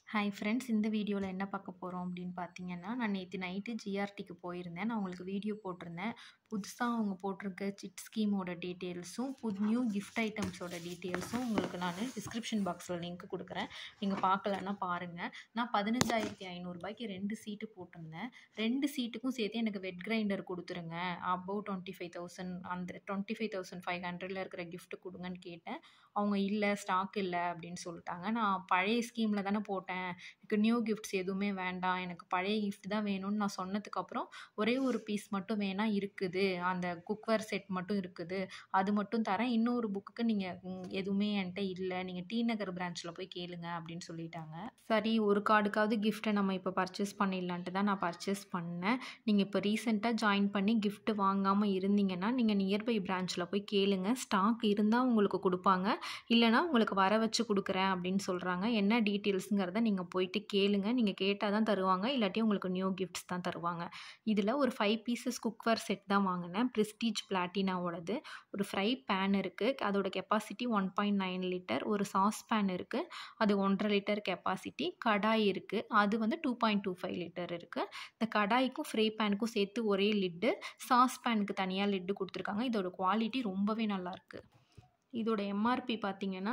Hi friends, இந்த வீடியோவில் என்ன பார்க்க போகிறோம் அப்படின்னு பார்த்தீங்கன்னா, நான் நேற்று நைட்டு ஜிஆர்டிக்கு போயிருந்தேன். நான் உங்களுக்கு வீடியோ போட்டிருந்தேன். புதுசாக அவங்க போட்டிருக்க சிட் ஸ்கீமோட டீட்டெயில்ஸும் நியூ கிஃப்ட் ஐட்டம்ஸோட டீட்டெயில்ஸும் உங்களுக்கு நான் டிஸ்கிரிப்ஷன் பாக்ஸில் லிங்க் கொடுக்குறேன். நீங்கள் பார்க்கலன்னா பாருங்கள். நான் 15,500 2 சீட்டு போட்டிருந்தேன். 2 சீட்டுக்கும் சேர்த்து எனக்கு வெட் கிரைண்டர் கொடுத்துருங்க. அபவ் 25,000 அந்த 25,500 இருக்கிற கிஃப்ட் கொடுங்கன்னு கேட்டேன். அவங்க இல்லை, ஸ்டாக் இல்லை அப்படின்னு சொல்லிட்டாங்க. நான் பழைய ஸ்கீமில் தானே போட்டேன், எனக்கு நியூ கிஃப்ட்ஸ் எதுவுமே வேண்டாம், எனக்கு பழைய கிஃப்ட் தான் வேணும்னு நான் சொன்னதுக்கப்புறம் ஒரே ஒரு பீஸ் மட்டும் வேணால் இருக்குது, அந்த குக்வேர் செட் மட்டும் இருக்குது, அது மட்டும் தரேன், இன்னொரு புக்குக்கு நீங்கள் எதுவுமே என்கிட்ட இல்லை, நீங்கள் டி நகர் பிரான்ச்சில் போய் கேளுங்க அப்படின்னு சொல்லிட்டாங்க. சரி, ஒரு கார்டுக்காவது கிஃப்ட்டை நம்ம இப்போ பர்ச்சேஸ் பண்ணிடலான்ட்டு தான் நான் பர்ச்சேஸ் பண்ணேன். நீங்கள் இப்போ ரீசெண்டாக ஜாயின் பண்ணி கிஃப்ட் வாங்காமல் இருந்தீங்கன்னா நீங்கள் நியர்பை பிரான்ச்சில் போய் கேளுங்க. ஸ்டாக் இருந்தால் உங்களுக்கு கொடுப்பாங்க, இல்லைனா உங்களுக்கு வர வச்சு கொடுக்குறேன் அப்படின்னு சொல்கிறாங்க. என்ன டீட்டெயில்ஸுங்கிறத நீங்கள் போயிட்டு கேளுங்க. நீங்கள் கேட்டால் தான் தருவாங்க, இல்லாட்டி உங்களுக்கு நியூ கிஃப்ட்ஸ் தான் தருவாங்க. இதில் ஒரு 5 பீசஸ் குக்வேர் செட் தான் வாங்கினேன், ப்ரெஸ்டீஜ் பிளாட்டினாவோடது. ஒரு ஃப்ரை பேன் இருக்குது, அதோட கெப்பாசிட்டி 1.9 லிட்டர். ஒரு சாஸ் பேன் இருக்குது, அது 1.5 லிட்டர் கெப்பாசிட்டி. கடாய் இருக்குது, அது வந்து 2.25 லிட்டர் இருக்குது. இந்த கடாய்க்கும் ஃப்ரை பேனுக்கும் சேர்த்து ஒரே லிட்டு, சாஸ் பேனுக்கு தனியாக லிட்டு கொடுத்துருக்காங்க. இதோட குவாலிட்டி ரொம்பவே நல்லாயிருக்கு. இதோட எம்ஆர்பி பார்த்தீங்கன்னா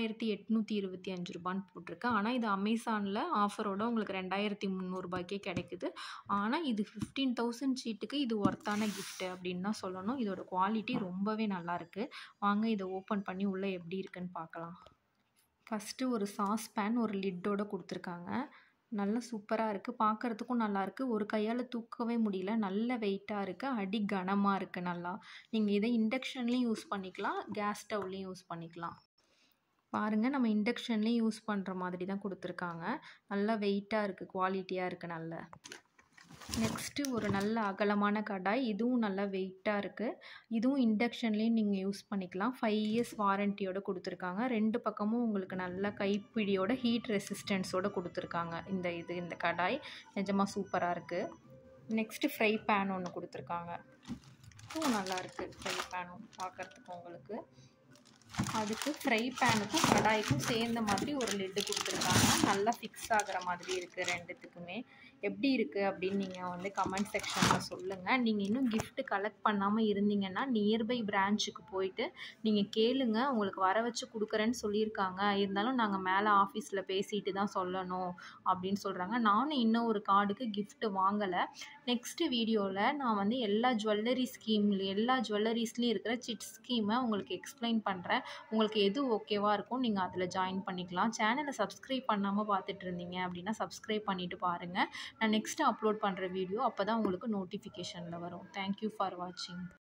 3,825 போட்டிருக்கு. ஆனால் இது அமேசானில் ஆஃபரோட உங்களுக்கு 2,300 கிடைக்குது. ஆனால் இது 15,000 சீட்டுக்கு இது ஒர்த்தான கிஃப்ட்டு அப்படின்னு தான் சொல்லணும். இதோட குவாலிட்டி ரொம்பவே நல்லாயிருக்கு. வாங்க இதை ஓப்பன் பண்ணி உள்ளே எப்படி இருக்குன்னு பார்க்கலாம். ஃபஸ்ட்டு ஒரு சாஸ் பேன் ஒரு லிட்டோட கொடுத்துருக்காங்க. நல்லா சூப்பராக இருக்குது, பார்க்குறதுக்கும் நல்லாயிருக்கு. ஒரு கையால் தூக்கவே முடியல, நல்ல வெயிட்டாக இருக்குது, அடி கனமாக இருக்குது. நல்லா நீங்கள் இதை இண்டக்ஷன்லேயும் யூஸ் பண்ணிக்கலாம், கேஸ் ஸ்டவ்லேயும் யூஸ் பண்ணிக்கலாம். பாருங்கள், நம்ம இண்டக்ஷன்லேயும் யூஸ் பண்ணுற மாதிரி தான் கொடுத்துருக்காங்க. நல்லா வெயிட்டாக இருக்குது, குவாலிட்டியாக இருக்குது. நல்ல நெக்ஸ்ட்டு ஒரு நல்ல அகலமான கடாய், இதுவும் நல்லா வெயிட்டாக இருக்குது. இதுவும் இண்டக்ஷன்லேயும் நீங்கள் யூஸ் பண்ணிக்கலாம். 5 இயர்ஸ் வாரண்டியோடு கொடுத்துருக்காங்க. 2 பக்கமும் உங்களுக்கு நல்ல கைப்பிடியோட ஹீட் ரெசிஸ்டன்ஸோடு கொடுத்துருக்காங்க. இந்த கடாய் நிஜமாக சூப்பராக இருக்குது. நெக்ஸ்ட்டு ஃப்ரை பேன் ஒன்று கொடுத்துருக்காங்க, இதுவும் நல்லாயிருக்கு. ஃப்ரை பேனும் பார்க்குறதுக்கு உங்களுக்கு அதுக்கு ஃப்ரை பேனுக்கும் கடாய்க்கும் சேர்ந்த மாதிரி ஒரு லிட்டு கொடுத்துருக்காங்க. நல்லா ஃபிக்ஸ் ஆகிற மாதிரி இருக்குது. ரெண்டுத்துக்குமே எப்படி இருக்குது அப்படின்னு நீங்கள் வந்து கமெண்ட் செக்ஷனில் சொல்லுங்கள். நீங்கள் இன்னும் கிஃப்ட்டு கலெக்ட் பண்ணாமல் இருந்தீங்கன்னா நியர்பை பிரான்ச்சுக்கு போயிட்டு நீங்கள் கேளுங்க. உங்களுக்கு வர வச்சு கொடுக்குறேன்னு சொல்லியிருக்காங்க, இருந்தாலும் நாங்கள் மேலே ஆஃபீஸில் பேசிட்டு தான் சொல்லணும் அப்படின்னு சொல்கிறாங்க. நானும் இன்னும் ஒரு கார்டுக்கு கிஃப்ட்டு வாங்கலை. நெக்ஸ்ட்டு வீடியோவில் நான் வந்து எல்லா ஜுவல்லரிஸ்லேயும் இருக்கிற சிட் ஸ்கீமை உங்களுக்கு எக்ஸ்பிளைன் பண்ணுறேன். உங்களுக்கு எது ஓகேவாக இருக்கும் நீங்கள் அதில் ஜாயின் பண்ணிக்கலாம். சேனலை சப்ஸ்கிரைப் பண்ணாமல் பார்த்துட்டு இருந்தீங்க அப்படின்னா சப்ஸ்கிரைப் பண்ணிவிட்டு பாருங்கள். நான் நெக்ஸ்ட்டு அப்லோட் பண்ணுற வீடியோ அப்போ தான் உங்களுக்கு நோட்டிஃபிகேஷனில் வரும். தேங்க்யூ ஃபார் வாட்சிங்.